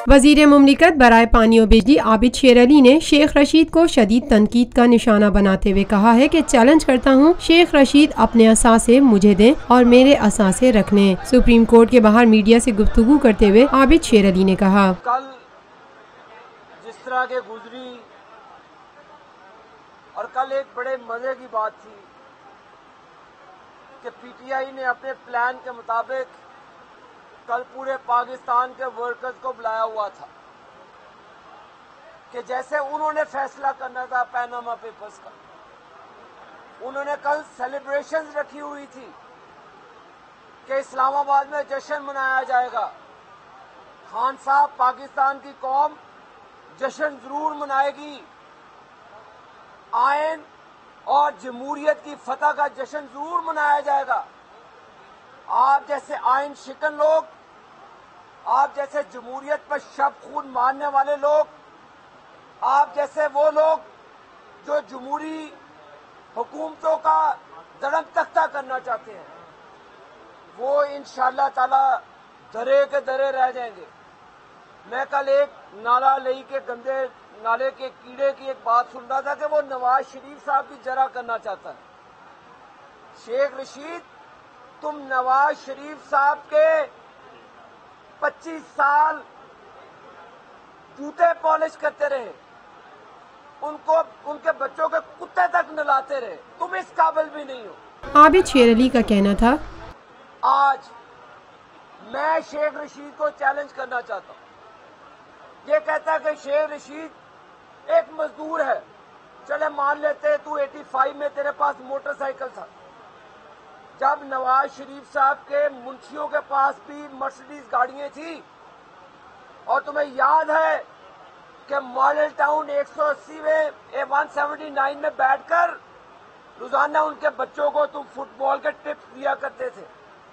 وزیر مملکت برائے پانی و بجلی عابد شیر علی نے شیخ رشید کو شدید تنقید کا نشانہ بناتے ہوئے کہا ہے کہ چیلنج کرتا ہوں شیخ رشید اپنے اثاثے مجھے دیں اور میرے اثاثے رکھ لیں۔ سپریم کورٹ کے باہر میڈیا سے گفتگو کرتے ہوئے عابد شیر علی نے کہا، کل جس طرح کے گزری اور کل ایک بڑے مزے کی بات تھی کہ پی ٹی آئی نے اپنے پلان کے مطابق کل پورے پاکستان کے ورکرز کو بلایا ہوا تھا کہ جیسے انہوں نے فیصلہ کرنا تھا پیناما پیپرز کا، انہوں نے کل سیلیبریشنز رکھی ہوئی تھی کہ اسلام آباد میں جشن منایا جائے گا۔ خان صاحب، پاکستان کی قوم جشن ضرور منائے گی، آئین اور جمہوریت کی فتح کا جشن ضرور منایا جائے گا۔ آپ جیسے آئین شکن لوگ، آپ جیسے جمہوریت پر شب خون مارنے والے لوگ، آپ جیسے وہ لوگ جو جمہوری حکومتوں کا دڑم تختہ کرنا چاہتے ہیں، وہ انشاءاللہ تعالی درے کے درے رہ جائیں گے۔ میں کل ایک نالا لئی کے گندے نالے کے کیڑے کی ایک بات سن رہا تھا کہ وہ نواز شریف صاحب کی جرح کرنا چاہتا ہے۔ شیخ رشید، تم نواز شریف صاحب کے 25 سال جوتے پالش کرتے رہے، ان کے بچوں کے کتے تک نلاتے رہے، تم اس قابل بھی نہیں ہو۔ عابد شیر علی کا کہنا تھا، آج میں شیخ رشید کو چیلنج کرنا چاہتا ہوں۔ یہ کہتا ہے کہ شیخ رشید ایک مزدور ہے، چلے مان لیتے تو 85 میں تیرے پاس موٹر سائیکل تھا، جب نواز شریف صاحب کے منشیوں کے پاس بھی مرسڈیز گاڑیاں تھیں، اور تمہیں یاد ہے کہ ماڈل ٹاؤن 180 میں 179 میں بیٹھ کر روزانہ ان کے بچوں کو تم فٹ بال کے ٹپس دیا کرتے تھے۔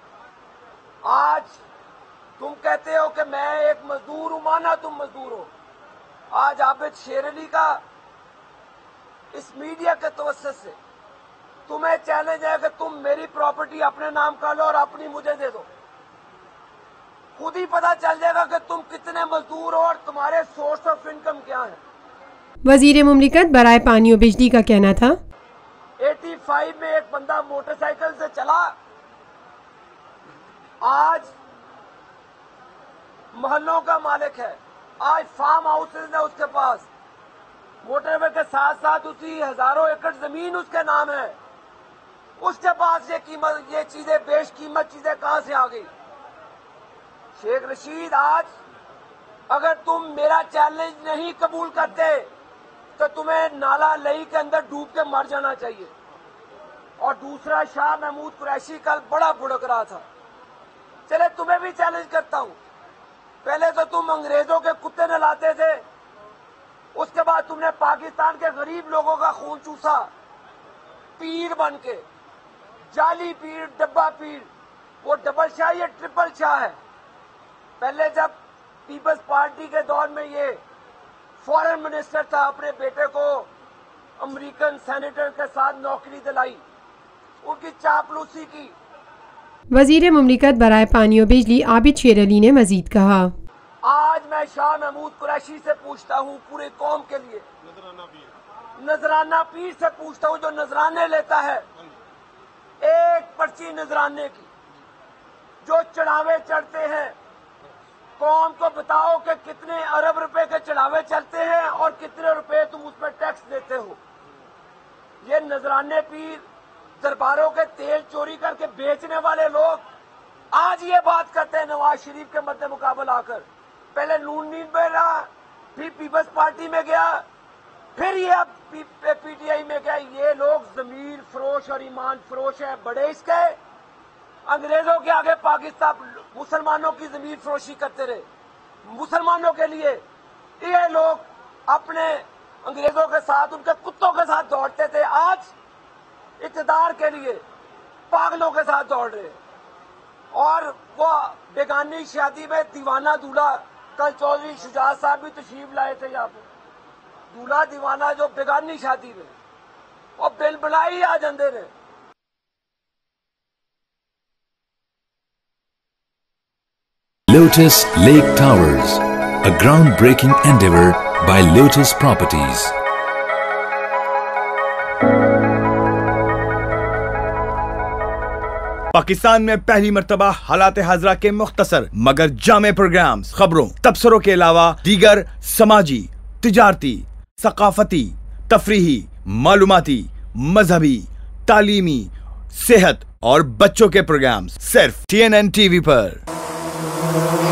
آج تم کہتے ہو کہ میں ایک مزدور ہوں، مانا تم مزدور ہو۔ آج عابد شیر علی کا اس میڈیا کے توسط سے تمہیں چیلنج ہے کہ تم میری پراپرٹی اپنے نام کر لو اور اپنی مجھے دے دو۔ خود ہی پتا چل جائے گا کہ تم کتنے مزدور ہو اور تمہارے سورس آف انکم کیا ہے۔ وزیر مملکت برائے پانی و بجلی کا کہنا تھا، 85 میں ایک بندہ موٹر سائیکل سے چلا، آج محلوں کا مالک ہے، آج فارم ہاؤسز ہیں اس کے پاس، موٹر وے کے ساتھ ساتھ اسی ہزاروں ایکڑ زمین اس کے نام ہے، اس کے پاس یہ چیزیں بیش قیمت چیزیں کہاں سے آ گئی؟ شیخ رشید، آج اگر تم میرا چیلنج نہیں قبول کرتے تو تمہیں نالا لئی کے اندر ڈوب کے مر جانا چاہیے۔ اور دوسرا، شاہ محمود قریشی کل بڑا بھڑک رہا تھا، چلے تمہیں بھی چیلنج کرتا ہوں۔ پہلے تو تم انگریزوں کے کتے نلاتے تھے، اس کے بعد تم نے پاکستان کے غریب لوگوں کا خون چوسا، پیر بن کے، جعلی پیر، ڈبہ پیر۔ وہ ڈبل شاہ، یہ ٹرپل شاہ ہے۔ پہلے جب پیپلز پارٹی کے دور میں یہ فارن منسٹر تھا، اپنے بیٹے کو امریکن سینیٹر کے ساتھ نوکری دلائی، ان کی چاپلوسی کی۔ وزیر مملکت برائے پانی و بجلی عابد شیر علی نے مزید کہا، آج میں شاہ محمود قریشی سے پوچھتا ہوں، پورے قوم کے لیے نذرانہ پیر سے پوچھتا ہوں جو نذرانے لیتا ہے، ایک پرچی نذرانے کی، جو چڑھاوے چڑھتے ہیں، قوم کو بتاؤ کہ کتنے ارب روپے کے چڑھاوے چلتے ہیں اور کتنے روپے تم اس پہ ٹیکس دیتے ہو۔ یہ نذرانے پیر، درباروں کے تیل چوری کر کے بیچنے والے لوگ آج یہ بات کرتے ہیں نواز شریف کے مد مقابل آ کر۔ پہلے نون نیند میں رہا، پھر پیپلز پارٹی میں گیا، پھر یہ اب پی ٹی آئی میں گیا۔ یہ لوگ ضمیر فروش اور ایمان فروش ہیں، بڑے اس کے انگریزوں کے آگے پاکستان مسلمانوں کی ضمیر فروشی کرتے رہے۔ مسلمانوں کے لیے یہ لوگ اپنے انگریزوں کے ساتھ، ان کے کتوں کے ساتھ دوڑتے تھے، آج اقتدار کے لیے پاگلوں کے ساتھ دوڑ رہے۔ اور وہ بیگانی شادی میں دیوانہ دولہا، کل چودھری شجاعت صاحب بھی تشریف لائے تھے یہاں پہ، دولہا دیوانہ جو بیگانی شادی میں، وہ بل بلائی آ جاندے نے۔ Lotus Lake Towers a groundbreaking endeavor by Lotus Properties. Pakistan میں پہلی مرتبہ حالات حاضرہ کے مختصر مگر جامع پروگرامز خبروں تبصروں کے علاوہ دیگر سماجی، تجارتی، ثقافتی، تفریحی، معلوماتی، مذہبی، تعلیمی، صحت اور بچوں کے پروگرامز صرف TNN TV پر.